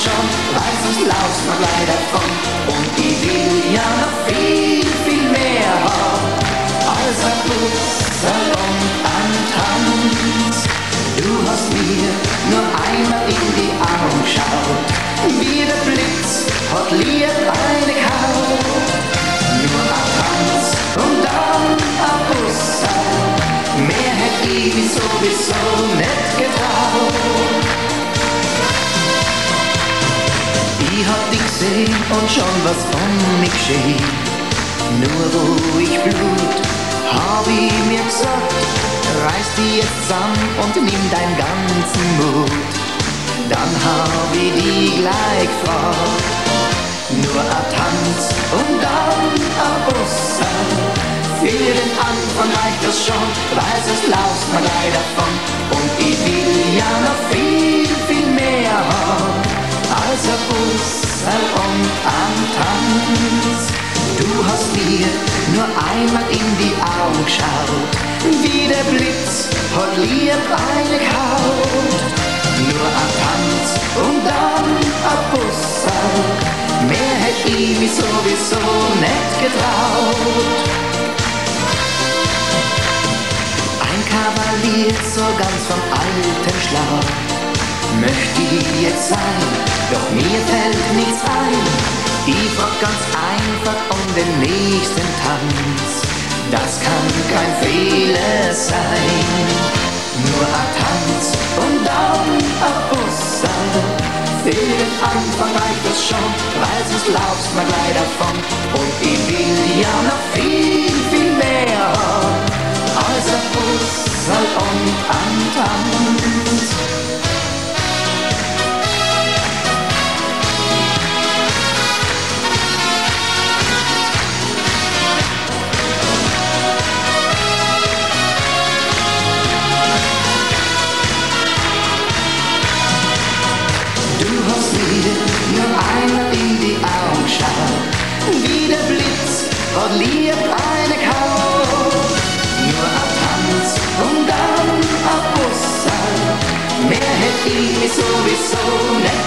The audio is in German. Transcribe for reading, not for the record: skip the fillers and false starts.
schon, weil sonst laufst man gleich davon. Und ich will ja noch viel, viel mehr haben, als ein Putzerl und ein Tanz. Du hast mir nur einmal in die Augen geschaut, wie der Blitz hat lieb eine Haut. Nur ein Tanz und dann ein Putzerl, mehr hätt ich mich sowieso nicht getraut. Ich hab dich gesehen und schon was von mich geschehen. Nur wo ich blut, hab ich mir gesagt, reiß dich jetzt zusammen und nimm deinen ganzen Mut. Dann hab ich dich gleich gefragt, nur ein Tanz und dann ein Busserl. Für den Anfang reicht das schon, weil sonst laufst man gleich davon. Und ich will ja noch viel, viel mehr haben, als ein Busserl und ein Tanz. Du hast mir nur einmal in die Augen geschaut, wie der Blitz hat lieb eine Haut. Nur ein Tanz und dann ein Busserl, mehr hätt ich mich sowieso nicht getraut. Ein Kavalier so ganz vom alten Schlag möchte ich jetzt sein, doch mir fällt nichts ein. Ich frag ganz einfach um den nächsten Tanz, das kann kein Fehler sein. Nur ein Tanz und dann ein Busserl, für den Anfang reicht das schon, weil sonst laufst man gleich davon. Und ich will ja noch viel, viel mehr haben, als ein Busserl und ein Tanz. Nur einmal in die Augen schaut, wie der Blitz hat lieb eine Haut. Nur ein Tanz und dann ein Busserl, mehr hätt ich mich sowieso nicht